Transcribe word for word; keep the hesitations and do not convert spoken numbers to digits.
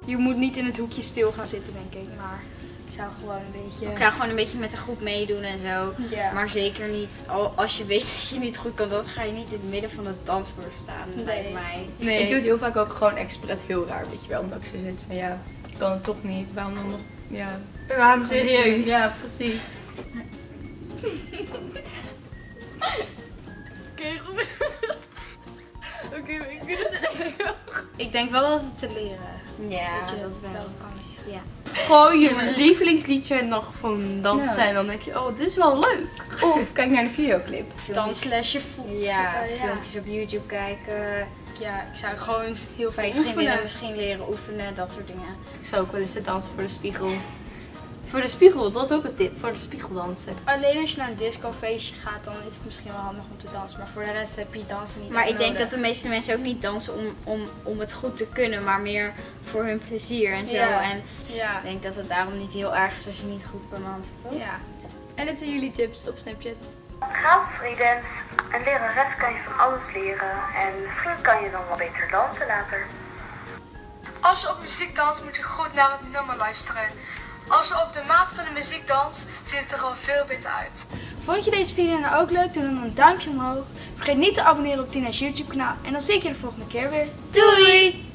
Je moet niet in het hoekje stil gaan zitten, denk ik. Maar ik zou gewoon een beetje... Ik zou gewoon een beetje met de groep meedoen en zo. Ja. Maar zeker niet, al- als je weet dat je niet goed kan, dan ga je niet in het midden van het dansvloer staan, Nee. lijkt mij. Nee. Ik doe het heel vaak ook gewoon expres heel raar, weet je wel. Omdat ik zo zit van ja, ik kan het toch niet. Waarom dan nog, ja. Waarom Serieus? Ja, precies. Oké, goed. Oké, ik vind het Ik denk wel dat het te leren. Ja, dat je dat wel. kan leren. Ja. Gewoon je lievelingsliedje en dan gewoon dansen. Ja. En dan denk je, oh, dit is wel leuk. Of kijk naar de videoclip. Dan slash je voelt. Ja, Uh, ja. filmpjes op YouTube kijken. Ja, ik zou gewoon heel veel Bij je vriendinnen oefenen. misschien leren oefenen, dat soort dingen. Ik zou ook wel eens dansen voor de spiegel. Voor de spiegel, dat is ook een tip. Voor de spiegel dansen. Alleen als je naar een discofeestje gaat, dan is het misschien wel handig om te dansen. Maar voor de rest heb je dansen niet Maar echt ik denk nodig. dat de meeste mensen ook niet dansen om, om, om het goed te kunnen, maar meer voor hun plezier en zo. Ja. En Ja. ik denk dat het daarom niet heel erg is als je niet goed kan dansen. toch? Ja. En dit zijn jullie tips op Snapchat. Ga op streetdance. Een lerares kan je van alles leren. En misschien kan je dan wel beter dansen later. Als je op muziek danst, moet je goed naar het nummer luisteren. Als je op de maat van de muziek danst, ziet het er gewoon veel beter uit. Vond je deze video nou ook leuk? Doe dan een duimpje omhoog. Vergeet niet te abonneren op Tina's YouTube kanaal. En dan zie ik je de volgende keer weer. Doei!